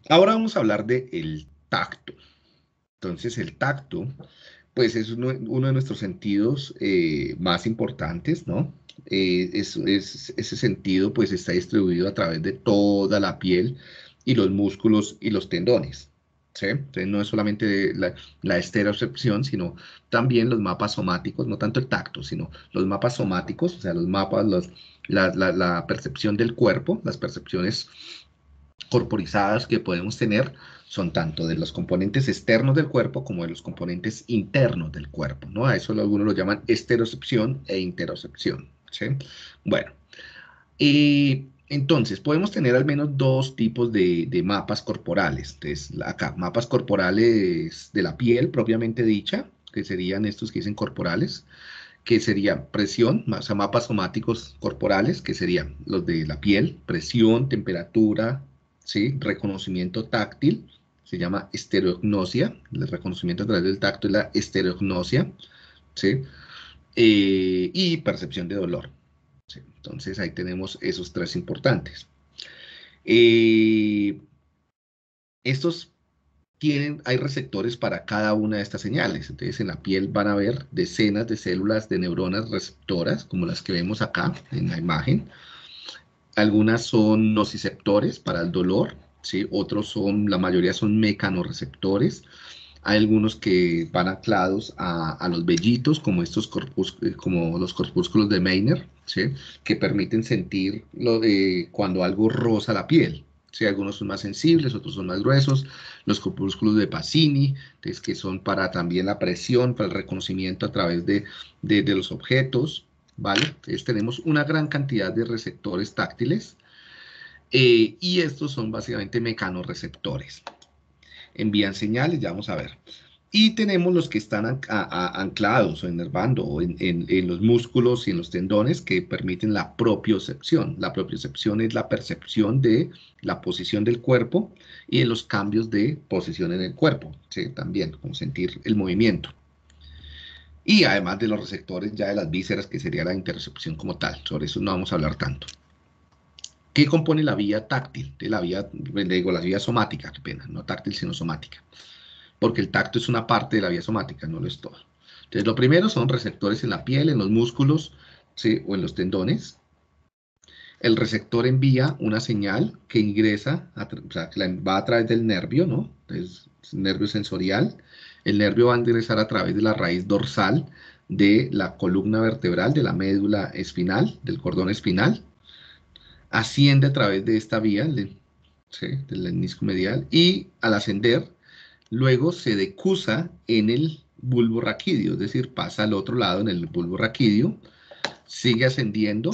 Ahora vamos a hablar del tacto. Entonces, el tacto, pues es uno de nuestros sentidos más importantes, ¿no? Ese sentido, pues está distribuido a través de toda la piel y los músculos y los tendones, ¿sí? Entonces, no es solamente la estereocepción, sino también los mapas somáticos, no tanto el tacto, sino los mapas somáticos, o sea, los mapas, la percepción del cuerpo, las percepciones corporizadas que podemos tener son tanto de los componentes externos del cuerpo como de los componentes internos del cuerpo, ¿no? A eso algunos lo llaman esterocepción e interocepción, ¿sí? Bueno, entonces podemos tener al menos dos tipos de mapas corporales. Entonces, acá, mapas corporales de la piel propiamente dicha, que serían estos que dicen corporales, que serían presión, o sea, mapas somáticos corporales, que serían los de la piel, presión, temperatura, ¿sí? Reconocimiento táctil, se llama estereognosia, el reconocimiento a través del tacto es la estereognosia, ¿sí? Y percepción de dolor. ¿Sí? Entonces ahí tenemos esos tres importantes. Eh, estos hay receptores para cada una de estas señales. Entonces, en la piel van a haber decenas de células de neuronas receptoras, como las que vemos acá en la imagen. Algunas son nociceptores para el dolor, ¿sí? Otros son, la mayoría son mecanorreceptores. Hay algunos que van anclados a los vellitos, como como los corpúsculos de Meiner, ¿sí? Que permiten sentir cuando algo roza la piel. ¿Sí? Algunos son más sensibles, otros son más gruesos. Los corpúsculos de Pacini, entonces, que son para también la presión, para el reconocimiento a través de los objetos. ¿Vale? Entonces tenemos una gran cantidad de receptores táctiles y estos son básicamente mecanorreceptores. Envían señales, ya vamos a ver. Y tenemos los que están anclados o enervando o en los músculos y en los tendones que permiten la propiocepción. La propiocepción es la percepción de la posición del cuerpo y de los cambios de posición en el cuerpo. ¿Sí? También, como sentir el movimiento. Y además de los receptores ya de las vísceras, que sería la interocepción como tal. Sobre eso no vamos a hablar tanto. ¿Qué compone la vía táctil? De la vía, le digo, la vía somática, qué pena, no táctil, sino somática. Porque el tacto es una parte de la vía somática, no lo es todo. Entonces, lo primero son receptores en la piel, en los músculos, ¿sí? O en los tendones. El receptor envía una señal que ingresa, o sea, que va a través del nervio, ¿no? Entonces, es nervio sensorial. El nervio va a ingresar a través de la raíz dorsal de la columna vertebral, de la médula espinal, del cordón espinal. Asciende a través de esta vía, ¿sí? Del menisco medial, y al ascender luego se decusa en el bulbo raquídeo, es decir, pasa al otro lado en el bulbo raquídeo, sigue ascendiendo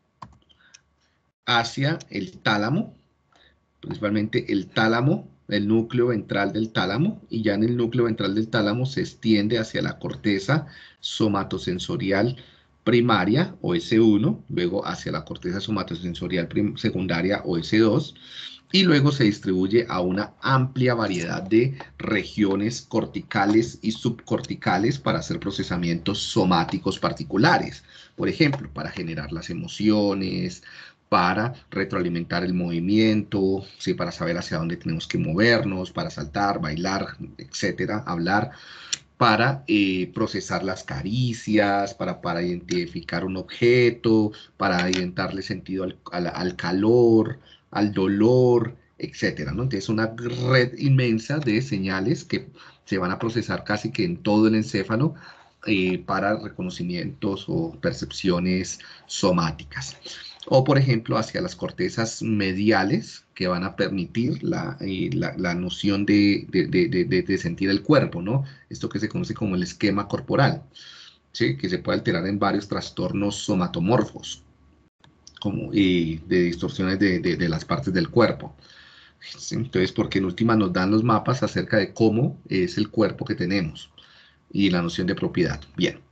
hacia el tálamo, principalmente el tálamo, el núcleo ventral del tálamo, y ya en el núcleo ventral del tálamo se extiende hacia la corteza somatosensorial primaria o S1, luego hacia la corteza somatosensorial secundaria o S2, y luego se distribuye a una amplia variedad de regiones corticales y subcorticales para hacer procesamientos somáticos particulares. Por ejemplo, para generar las emociones, para retroalimentar el movimiento, ¿sí? Para saber hacia dónde tenemos que movernos, para saltar, bailar, etcétera, hablar, para procesar las caricias, para identificar un objeto, para darle sentido al calor, al dolor, etcétera, ¿no? Entonces, una red inmensa de señales que se van a procesar casi que en todo el encéfalo para reconocimientos o percepciones somáticas. O, por ejemplo, hacia las cortezas mediales que van a permitir la noción de sentir el cuerpo, ¿no? Esto que se conoce como el esquema corporal, ¿sí? Que se puede alterar en varios trastornos somatomorfos, como de distorsiones de las partes del cuerpo. ¿Sí? Entonces, porque en última nos dan los mapas acerca de cómo es el cuerpo que tenemos y la noción de propiedad. Bien.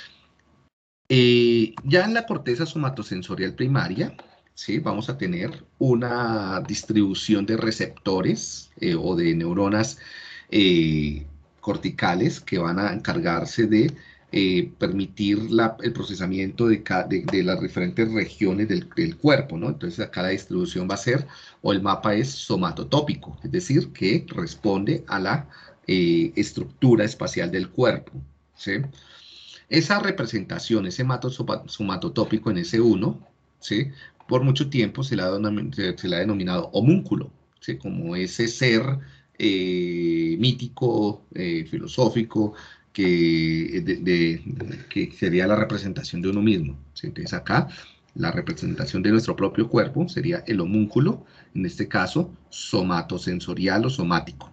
Ya en la corteza somatosensorial primaria, ¿sí? Vamos a tener una distribución de receptores o de neuronas corticales que van a encargarse de permitir el procesamiento de las diferentes regiones del cuerpo, ¿no? Entonces acá la distribución va a ser, o el mapa es somatotópico, es decir, que responde a la estructura espacial del cuerpo, ¿sí? Esa representación, ese mato somatotópico en S1, ¿sí? Por mucho tiempo se le ha denominado homúnculo, ¿sí? Como ese ser mítico, filosófico, que sería la representación de uno mismo, ¿sí? Entonces acá la representación de nuestro propio cuerpo sería el homúnculo, en este caso somatosensorial o somático.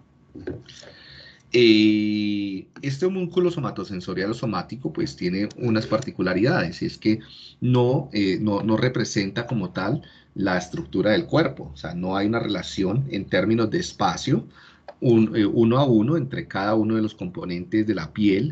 Este homúnculo somatosensorial o somático pues tiene unas particularidades, y es que no representa como tal la estructura del cuerpo, o sea, no hay una relación en términos de espacio uno a uno entre cada uno de los componentes de la piel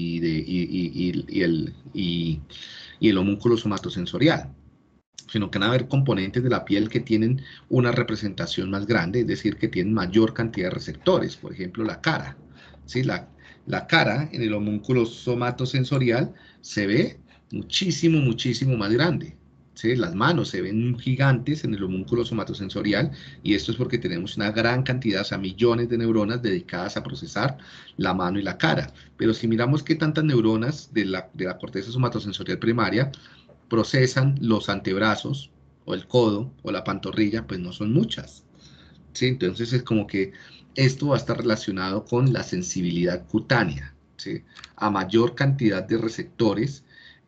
y el homúnculo somatosensorial, sino que van a haber componentes de la piel que tienen una representación más grande, es decir, que tienen mayor cantidad de receptores, por ejemplo, la cara. ¿Sí? La cara en el homúnculo somatosensorial se ve muchísimo, muchísimo más grande. ¿Sí? Las manos se ven gigantes en el homúnculo somatosensorial, y esto es porque tenemos una gran cantidad, o sea, millones de neuronas dedicadas a procesar la mano y la cara. Pero si miramos qué tantas neuronas de la corteza somatosensorial primaria procesan los antebrazos o el codo o la pantorrilla, pues no son muchas. ¿Sí? Entonces es como que esto va a estar relacionado con la sensibilidad cutánea. ¿Sí? A mayor cantidad de receptores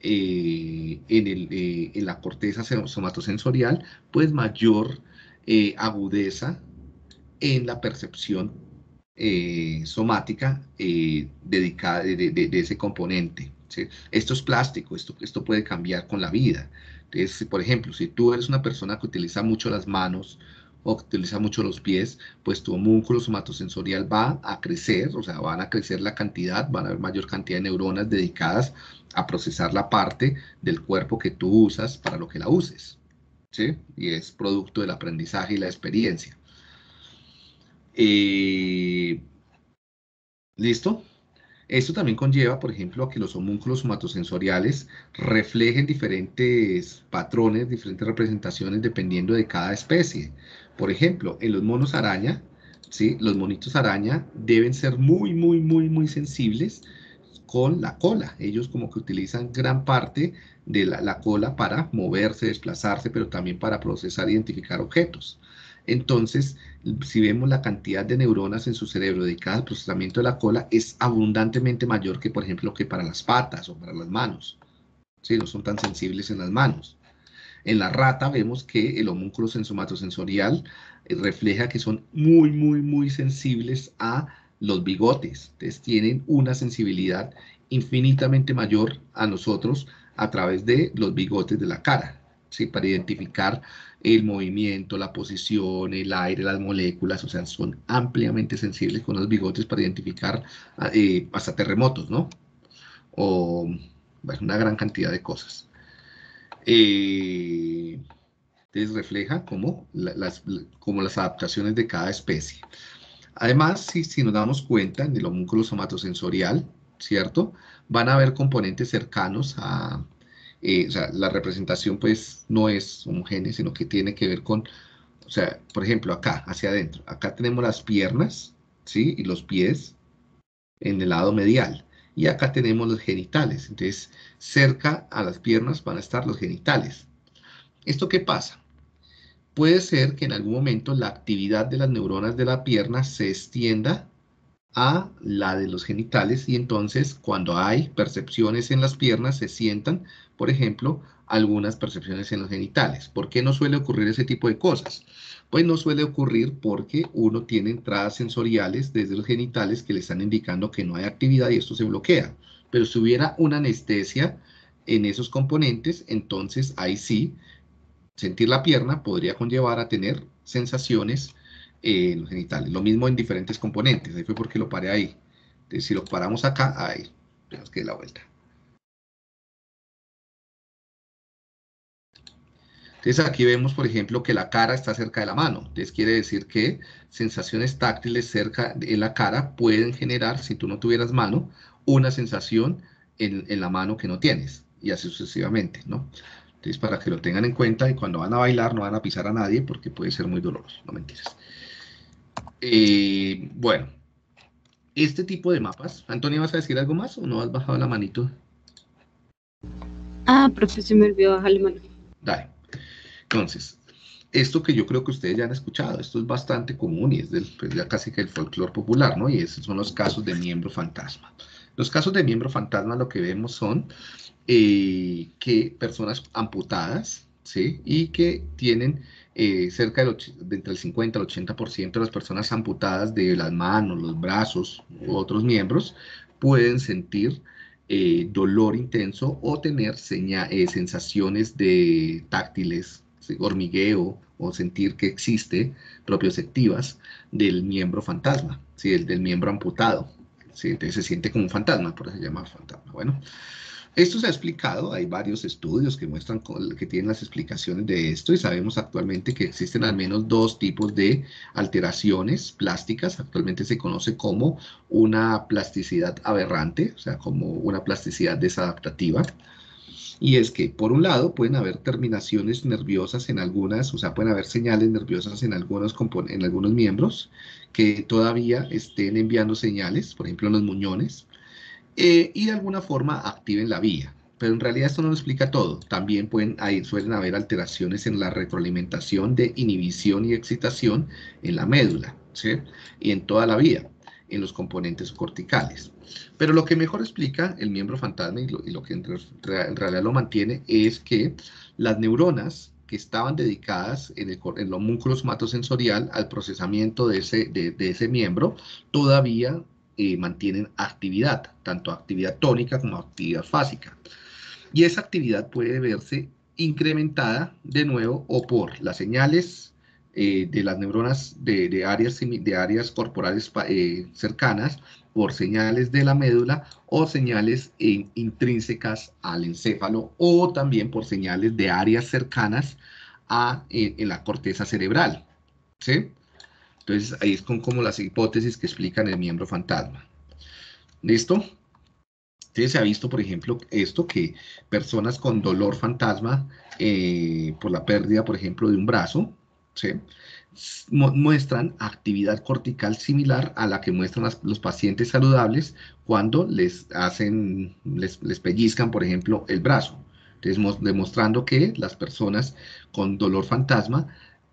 en la corteza somatosensorial, pues mayor agudeza en la percepción somática dedicada de ese componente. ¿Sí? Esto es plástico, esto puede cambiar con la vida. Entonces, por ejemplo, si tú eres una persona que utiliza mucho las manos o que utiliza mucho los pies, pues tu homúnculo somatosensorial va a crecer, o sea, van a crecer la cantidad, van a haber mayor cantidad de neuronas dedicadas a procesar la parte del cuerpo que tú usas para lo que la uses. ¿Sí? Y es producto del aprendizaje y la experiencia. Eh, ¿Listo? Esto también conlleva, por ejemplo, a que los homúnculos somatosensoriales reflejen diferentes patrones, diferentes representaciones dependiendo de cada especie. Por ejemplo, en los monos araña, ¿sí? Los monitos araña deben ser muy, muy, muy, muy sensibles con la cola. Ellos como que utilizan gran parte de la cola para moverse, desplazarse, pero también para procesar e identificar objetos. Entonces, si vemos la cantidad de neuronas en su cerebro dedicadas al procesamiento de la cola, es abundantemente mayor que, por ejemplo, que para las patas o para las manos. ¿Sí? No son tan sensibles en las manos. En la rata vemos que el homúnculo sensomatosensorial refleja que son muy, muy, muy sensibles a los bigotes. Entonces tienen una sensibilidad infinitamente mayor a nosotros a través de los bigotes de la cara, ¿sí? Para identificar el movimiento, la posición, el aire, las moléculas, o sea, son ampliamente sensibles con los bigotes para identificar hasta terremotos, ¿no? O bueno, una gran cantidad de cosas. Eh, entonces refleja como las adaptaciones de cada especie. Además, si nos damos cuenta en el homúnculo somatosensorial, ¿cierto? Van a haber componentes cercanos o sea, la representación pues no es homogénea, sino que tiene que ver con, o sea, por ejemplo, acá, hacia adentro, acá tenemos las piernas, ¿sí? Y los pies en el lado medial. Y acá tenemos los genitales. Entonces, cerca a las piernas van a estar los genitales. ¿Esto qué pasa? Puede ser que en algún momento la actividad de las neuronas de la pierna se extienda a la de los genitales, y entonces cuando hay percepciones en las piernas se sientan, por ejemplo, algunas percepciones en los genitales. ¿Por qué no suele ocurrir ese tipo de cosas? Pues no suele ocurrir porque uno tiene entradas sensoriales desde los genitales que le están indicando que no hay actividad y esto se bloquea. Pero si hubiera una anestesia en esos componentes, entonces ahí sí sentir la pierna podría conllevar a tener sensaciones en los genitales. Lo mismo en diferentes componentes. Ahí fue porque lo paré ahí. Entonces, si lo paramos acá, ahí, tenemos que dar la vuelta. Entonces aquí vemos, por ejemplo, que la cara está cerca de la mano. Entonces quiere decir que sensaciones táctiles cerca de la cara pueden generar, si tú no tuvieras mano, una sensación en la mano que no tienes, y así sucesivamente, ¿no? Entonces, para que lo tengan en cuenta y cuando van a bailar no van a pisar a nadie porque puede ser muy doloroso, no mentiras. Bueno, este tipo de mapas. Antonio, ¿vas a decir algo más o no has bajado la manito? Ah, profe, se me olvidó bajar la mano. Dale. Entonces, esto que yo creo que ustedes ya han escuchado, esto es bastante común y es pues ya casi que el folclore popular, ¿no? Y esos son los casos de miembro fantasma. Los casos de miembro fantasma lo que vemos son que personas amputadas, ¿sí? Y que tienen cerca de entre el 50 al 80% de las personas amputadas de las manos, los brazos u otros miembros pueden sentir dolor intenso o tener sensaciones de táctiles, ¿sí? Hormigueo o sentir que existe propioceptivas del miembro fantasma, ¿sí? Del miembro amputado. ¿Sí? Entonces se siente como un fantasma, por eso se llama fantasma. Bueno, esto se ha explicado, hay varios estudios que muestran que tienen las explicaciones de esto y sabemos actualmente que existen al menos dos tipos de alteraciones plásticas. Actualmente se conoce como una plasticidad aberrante, o sea, como una plasticidad desadaptativa. Y es que, por un lado, pueden haber terminaciones nerviosas en algunas, o sea, pueden haber señales nerviosas en algunos miembros que todavía estén enviando señales, por ejemplo, en los muñones y de alguna forma activen la vía. Pero en realidad esto no lo explica todo. También suelen haber alteraciones en la retroalimentación de inhibición y excitación en la médula, ¿sí? Y en toda la vía, en los componentes corticales. Pero lo que mejor explica el miembro fantasma y lo que en realidad lo mantiene es que las neuronas que estaban dedicadas en el homúnculo somatosensorial al procesamiento de ese miembro todavía mantienen actividad, tanto actividad tónica como actividad fásica. Y esa actividad puede verse incrementada de nuevo o por las señales de las neuronas de áreas corporales cercanas, por señales de la médula o señales intrínsecas al encéfalo o también por señales de áreas cercanas en la corteza cerebral. ¿Sí? Entonces ahí es como las hipótesis que explican el miembro fantasma. ¿Listo? Entonces se ha visto, por ejemplo, esto que personas con dolor fantasma por la pérdida, por ejemplo, de un brazo, ¿sí? Muestran actividad cortical similar a la que muestran los pacientes saludables cuando les pellizcan, por ejemplo, el brazo. Entonces, demostrando que las personas con dolor fantasma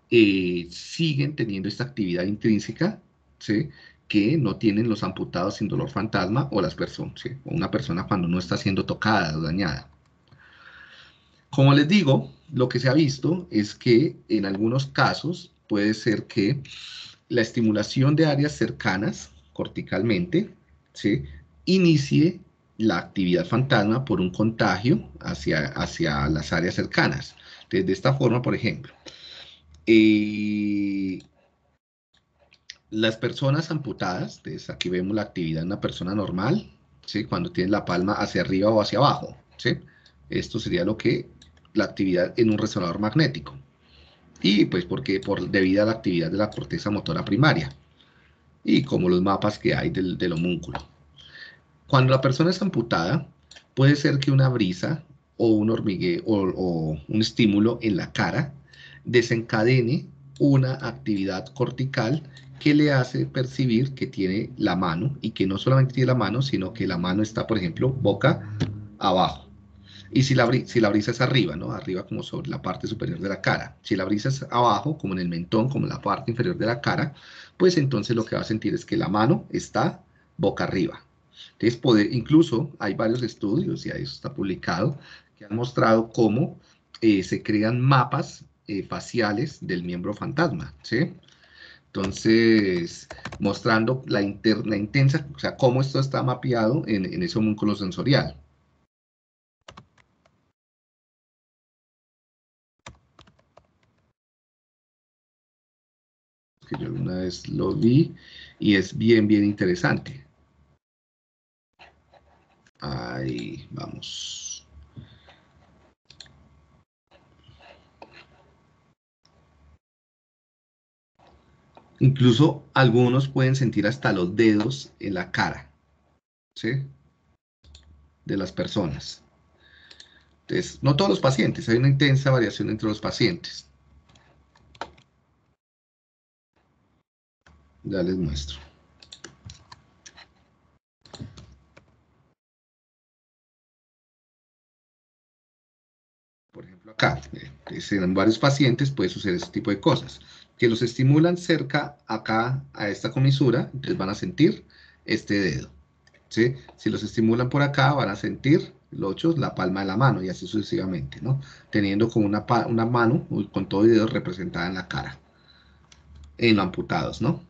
siguen teniendo esta actividad intrínseca, ¿sí? Que no tienen los amputados sin dolor fantasma o las personas, ¿sí? O una persona cuando no está siendo tocada o dañada. Como les digo, lo que se ha visto es que en algunos casos puede ser que la estimulación de áreas cercanas corticalmente, ¿sí? Inicie la actividad fantasma por un contagio hacia las áreas cercanas. Entonces, de esta forma, por ejemplo, eh, las personas amputadas, entonces aquí vemos la actividad de una persona normal, ¿sí? Cuando tiene la palma hacia arriba o hacia abajo, ¿sí? Esto sería la actividad en un resonador magnético. Y pues porque debido a la actividad de la corteza motora primaria y como los mapas que hay del homúnculo. Cuando la persona es amputada, puede ser que una brisa o un hormigueo o un estímulo en la cara desencadene una actividad cortical que le hace percibir que tiene la mano y que no solamente tiene la mano, sino que la mano está, por ejemplo, boca abajo. Y si la brisa es arriba, ¿no? Arriba como sobre la parte superior de la cara. Si la brisa es abajo, como en el mentón, como en la parte inferior de la cara, pues entonces lo que va a sentir es que la mano está boca arriba. Entonces, incluso hay varios estudios, y ahí eso está publicado, que han mostrado cómo se crean mapas faciales del miembro fantasma, ¿sí? Entonces, mostrando la intensa, o sea, cómo esto está mapeado en ese homúnculo sensorial. Que yo una vez lo vi y es bien, bien interesante. Ahí vamos. Incluso algunos pueden sentir hasta los dedos en la cara, ¿sí? de las personas. Entonces, no todos los pacientes, hay una intensa variación entre los pacientes. Ya les muestro. Por ejemplo, acá, en varios pacientes puede suceder este tipo de cosas, que los estimulan cerca acá a esta comisura, entonces van a sentir este dedo, ¿sí? Si los estimulan por acá, van a sentir la palma de la mano y así sucesivamente, ¿no? Teniendo como una mano con todo el dedo representada en la cara, en los amputados, ¿no?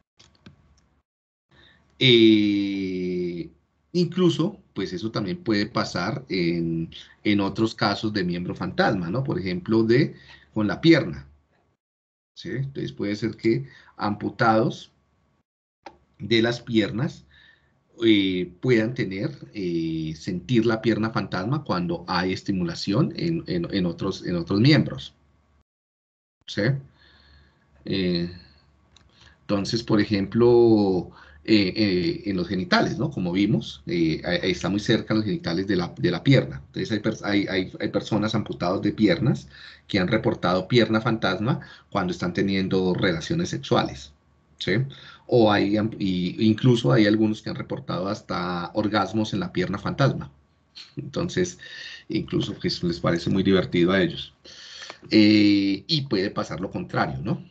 Eh, Incluso, pues eso también puede pasar en otros casos de miembro fantasma, ¿no? Por ejemplo, con la pierna, ¿sí? Entonces puede ser que amputados de las piernas puedan sentir la pierna fantasma cuando hay estimulación en otros miembros, ¿sí? Eh, Entonces, por ejemplo, en los genitales, ¿no? Como vimos, ahí está muy cerca los genitales de la pierna. Entonces, hay personas amputadas de piernas que han reportado pierna fantasma cuando están teniendo relaciones sexuales, ¿sí? Incluso hay algunos que han reportado hasta orgasmos en la pierna fantasma. Entonces, incluso pues, les parece muy divertido a ellos. Y puede pasar lo contrario, ¿no?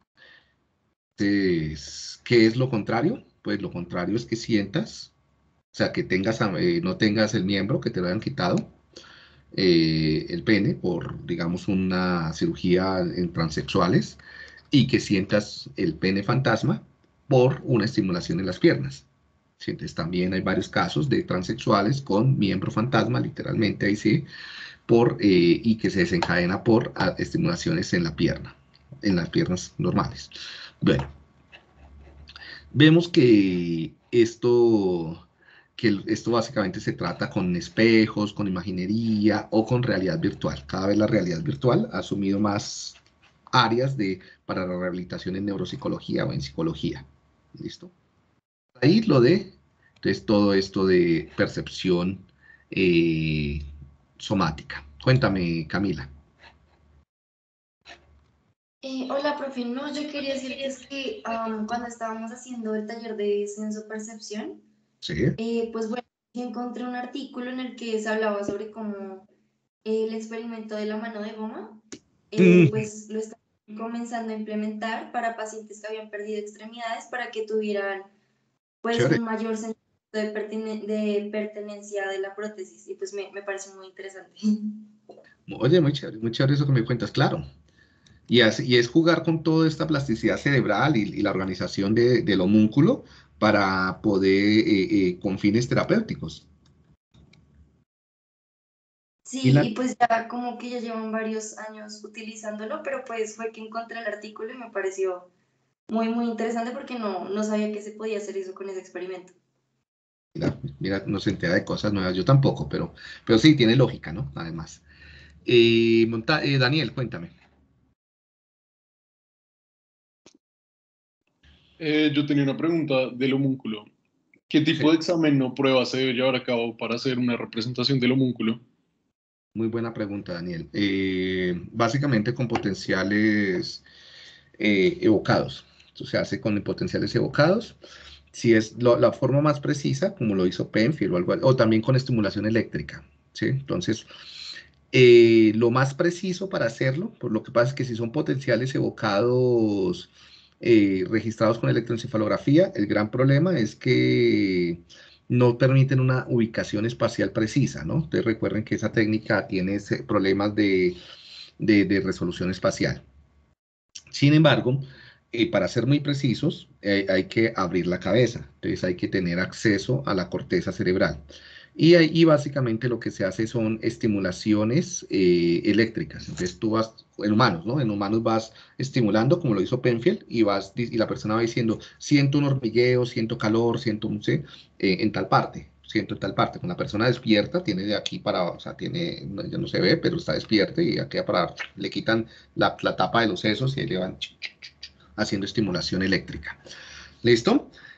Entonces, ¿qué es lo contrario? Pues lo contrario es que sientas, o sea, que no tengas el miembro, que te lo hayan quitado, el pene, por, digamos, una cirugía en transexuales, y que sientas el pene fantasma por una estimulación en las piernas. Sientes también hay varios casos de transexuales con miembro fantasma, literalmente ahí sí, y que se desencadena por estimulaciones en las piernas normales. Bueno, vemos que esto básicamente se trata con espejos, con imaginería o con realidad virtual. Cada vez la realidad virtual ha asumido más áreas para la rehabilitación en neuropsicología o en psicología. ¿Listo? Ahí entonces, todo esto de percepción eh, somática. Cuéntame, Camila. Hola, profe. No, yo quería decir que es que cuando estábamos haciendo el taller de senso-percepción, Sí. pues bueno, encontré un artículo en el que se hablaba sobre cómo el experimento de la mano de goma, Mm, pues lo están comenzando a implementar para pacientes que habían perdido extremidades para que tuvieran pues chévere. un mayor sentido de pertenencia de la prótesis y pues me parece muy interesante. Oye, muy chévere eso que me cuentas, claro. Y es jugar con toda esta plasticidad cerebral y la organización del homúnculo para poder, con fines terapéuticos. Y Sí, la, y pues ya como que ya llevan varios años utilizándolo, pero pues fue que encontré el artículo y me pareció muy, muy interesante porque no sabía que se podía hacer eso con ese experimento. mira, no se entera de cosas nuevas, yo tampoco, pero sí, tiene lógica, ¿no? Además. Daniel, cuéntame. Yo tenía una pregunta del homúnculo. ¿Qué tipo Sí, de examen o prueba se debe llevar a cabo para hacer una representación del homúnculo? muy buena pregunta, Daniel. Básicamente con potenciales evocados. Esto se hace con potenciales evocados. Si es la forma más precisa, como lo hizo Penfield o también con estimulación eléctrica, ¿sí? Entonces, lo más preciso para hacerlo, por lo que pasa es que si son potenciales evocados registrados con electroencefalografía, el gran problema es que no permiten una ubicación espacial precisa, ¿no? Ustedes recuerden que esa técnica tiene problemas de resolución espacial. Sin embargo, para ser muy precisos, hay que abrir la cabeza, entonces hay que tener acceso a la corteza cerebral. Y básicamente lo que se hace son estimulaciones eléctricas. Entonces tú vas, en humanos, ¿no? En humanos vas estimulando, como lo hizo Penfield, y la persona va diciendo, siento un hormigueo, siento calor, siento un, ¿sí? En tal parte, siento en tal parte. Cuando la persona despierta, tiene de aquí para, o sea, ya no se ve, pero está despierta y aquí para, le quitan la tapa de los sesos y ahí le van haciendo estimulación eléctrica. ¿Listo?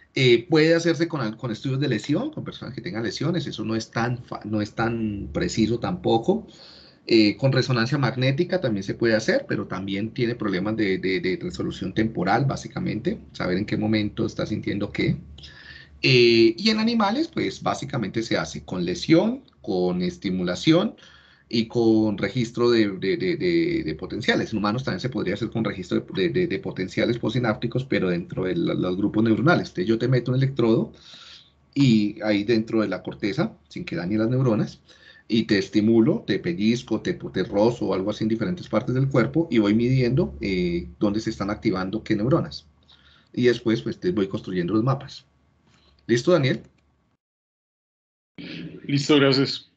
Puede hacerse con estudios de lesión, con personas que tengan lesiones, eso no es tan preciso tampoco. Con resonancia magnética también se puede hacer, pero también tiene problemas de resolución temporal, básicamente, saber en qué momento está sintiendo qué. Y en animales, pues básicamente se hace con lesión, con estimulación y con registro de potenciales. En humanos también se podría hacer con registro de potenciales postsinápticos, pero dentro de los grupos neuronales. Entonces yo te meto un electrodo y ahí dentro de la corteza, sin que dañe las neuronas, y te estimulo, te pellizco, te rozo o algo así en diferentes partes del cuerpo y voy midiendo dónde se están activando qué neuronas. Y después pues te voy construyendo los mapas. ¿Listo, Daniel? Listo, gracias.